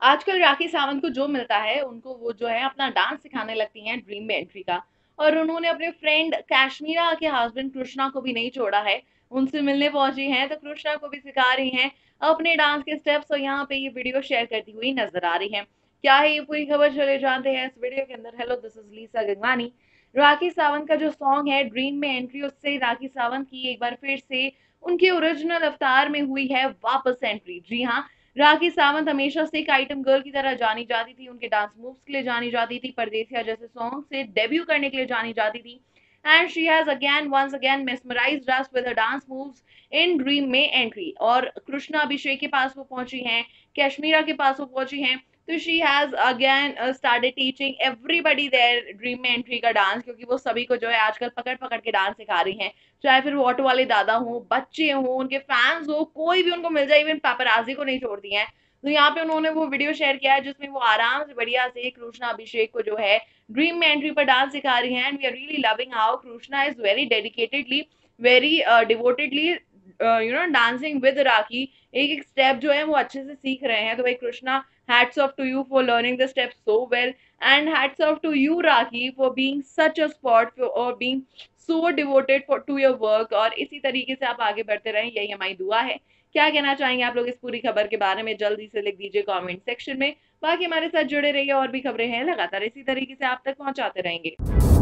आजकल राखी सावंत को जो मिलता है उनको वो जो है अपना डांस सिखाने लगती हैं ड्रीम में एंट्री का। और उन्होंने अपने फ्रेंड कैश्मीरा के हस्बैंड कृष्णा को भी नहीं छोड़ा है। उनसे मिलने पहुंची हैं तो कृष्णा को भी सिखा रही हैं अपने डांस के स्टेप्स और यहाँ पे ये वीडियो शेयर करती हुई नजर आ रही हैं। क्या है ये पूरी खबर, चले जानते हैं इस वीडियो के अंदर। Hello, this is Lisa Gangwani. Rakhi Sawant का जो सॉन्ग है ड्रीम में एंट्री, उससे राखी सावंत की एक बार फिर से उनके ओरिजिनल अवतार में हुई है वापस एंट्री। जी हाँ, राखी सावंत हमेशा से एक आइटम गर्ल की तरह जानी जाती थी, उनके डांस मूव्स के लिए जानी जाती थी, परदेसिया जैसे सॉन्ग से डेब्यू करने के लिए जानी जाती थी। And she has again once again mesmerized us with her dance moves in dream में एंट्री। और कृष्णा अभिषेक के पास वो पहुंची हैं, कश्मीरा के पास वो पहुंची हैं, तो she has again started teaching everybody there dream में एंट्री का डांस, क्योंकि वो सभी को जो है आजकल पकड़ पकड़ के डांस सिखा रही हैं। चाहे फिर वो ऑटो वाले दादा हो, बच्चे हो, उनके फैंस हो, कोई भी उनको मिल जाए, इवन पापराजी को नहीं छोड़ती हैं। तो यहाँ पे उन्होंने वो वीडियो शेयर किया है जिसमें वो आराम से बढ़िया से कृष्णा अभिषेक को जो है ड्रीम में एंट्री पर डांस सिखा रही हैं। And we are really loving how Krishna is very dedicatedly, very devotedly dancing with Rakhi. एक एक स्टेप जो है वो अच्छे से सीख रहे हैं। तो भाई Krishna, hats off to you for learning the step so well, and hats off to you Rakhi for being such a sport और being so devoted for to your work. और इसी तरीके से आप आगे बढ़ते रहें, यही हमारी दुआ है। क्या कहना चाहेंगे आप लोग इस पूरी खबर के बारे में, जल्दी से लिख दीजिए कमेंट सेक्शन में। बाकी हमारे साथ जुड़े रहिए, और भी खबरें हैं लगातार इसी तरीके से आप तक पहुंचाते रहेंगे।